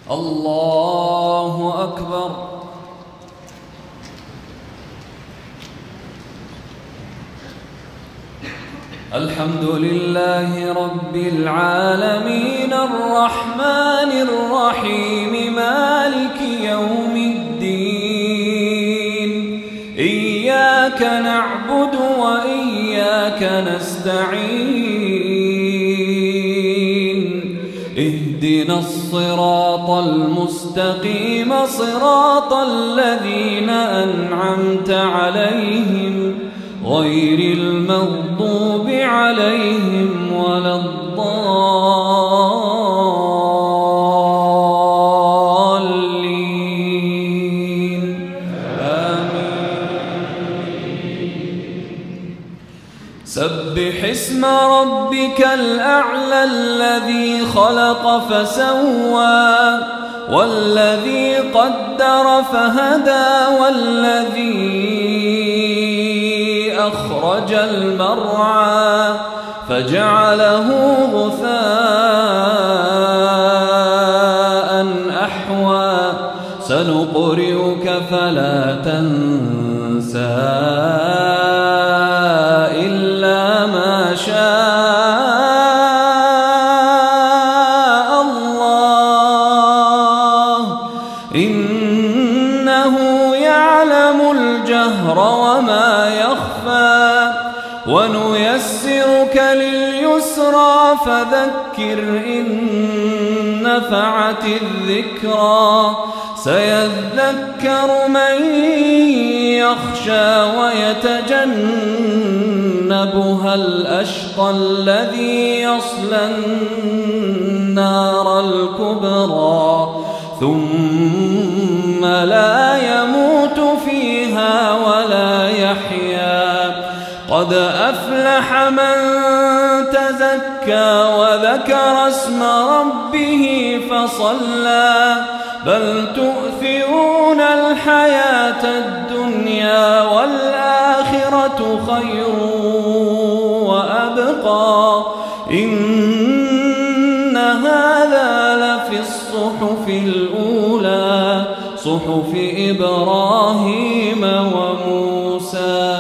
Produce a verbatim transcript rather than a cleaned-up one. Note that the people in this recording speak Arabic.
الله أكبر. الحمد لله رب العالمين الرحمن الرحيم مالك يوم الدين. إياك نعبد وإياك نستعين. اهدنا الصراط المستقيم صراط الذين أنعمت عليهم غير المغضوب عليهم ولا الضالين. آمين. سبح اسم ربك الأعلى الذي خلق فسوى والذي قدر فهدى والذي أخرج المرعى فجعله غثاء أحوى. سنقرئك فلا تنسى إلا ما شاء الله إنه يعلم الجهر وما يخفى. ونيسرك لليسرى فذكر إن نفعت الذكرى. سيذكر من يخشى ويتجنبها الأشقى الذي يصلى النار الكبرى ثم لا يموت فيها ولا يحيا. قد أفلح من تزكى وذكر اسم ربه فصلى. بل تؤثرون الحياة الدنيا والآخرة خير وأبقى. إن هذا لفي الصحف الأولى صحف إبراهيم وموسى.